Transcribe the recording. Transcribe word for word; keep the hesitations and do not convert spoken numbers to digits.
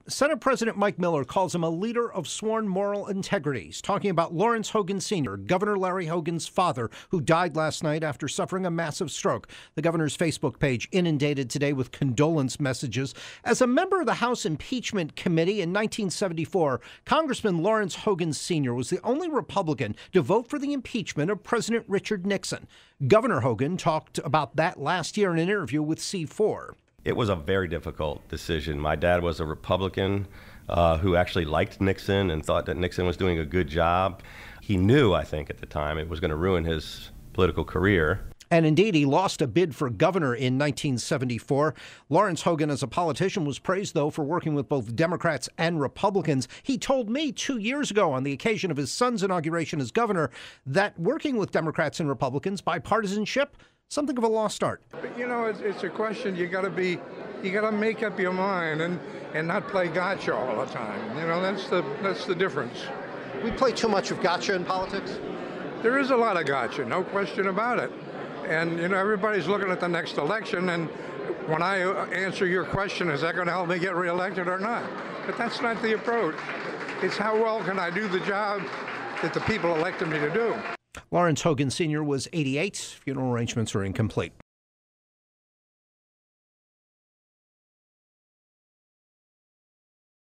Senate President Mike Miller calls him a leader of sworn moral integrity. He's talking about Lawrence Hogan Senior, Governor Larry Hogan's father, who died last night after suffering a massive stroke. The governor's Facebook page inundated today with condolence messages. As a member of the House Impeachment Committee in nineteen seventy-four, Congressman Lawrence Hogan Senior was the only Republican to vote for the impeachment of President Richard Nixon. Governor Hogan talked about that last year in an interview with C four. It was a very difficult decision. My dad was a Republican uh, who actually liked Nixon and thought that Nixon was doing a good job. He knew, I think, at the time it was going to ruin his political career. And indeed, he lost a bid for governor in nineteen seventy-four. Lawrence Hogan, as a politician, was praised, though, for working with both Democrats and Republicans. He told me two years ago on the occasion of his son's inauguration as governor that working with Democrats and Republicans, bipartisanship, something of a lost art. But, you know, it's, it's a question you got to be, you got to make up your mind and, and not play gotcha all the time. You know, that's the that's the difference. We play too much of gotcha in politics? There is a lot of gotcha, no question about it. And, you know, everybody's looking at the next election, and when I answer your question, is that going to help me get reelected or not? But that's not the approach. It's how well can I do the job that the people elected me to do. Lawrence Hogan Senior was eighty-eight. Funeral arrangements are incomplete.